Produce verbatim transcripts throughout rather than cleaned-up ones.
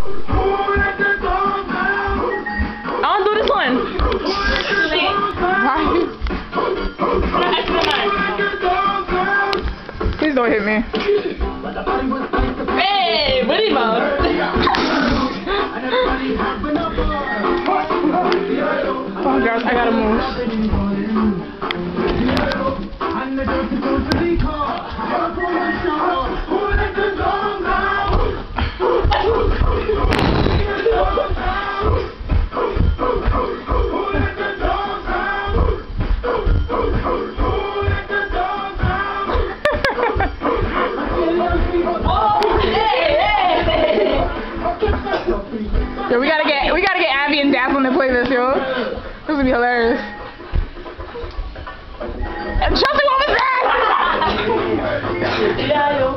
I want to do this one. Right. Please don't hit me. Hey, what are you about? Oh gosh, I gotta move. Yo, we gotta get we gotta get Abby and Daphne to play this, yo. This would be hilarious. And Chelsea, what was that? Yeah, yo.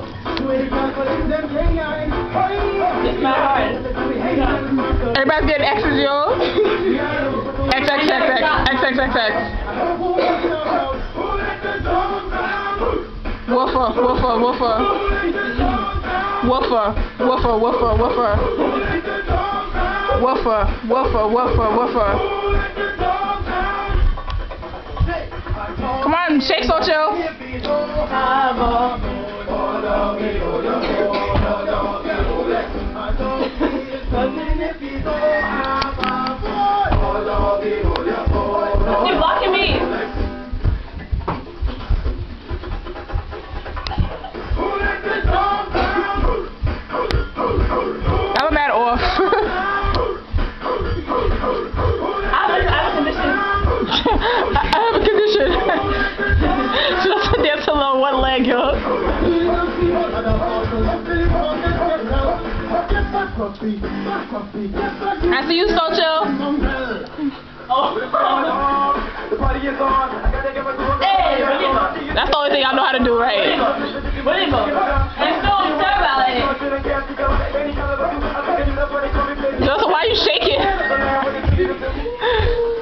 It's my heart. Everybody's getting X's, yo. X X X X X X X X. Woofer, woofer, woofer. Woofer, woofer, woofer, woofer. Woofer, woofer, woofer, woofer. Come on, shake so chill. You're blocking me. That was mad off. I have a condition. She doesn't dance alone one leg, yo. I see you, so chill. That's the only thing I know how to do, right? So why are you shaking?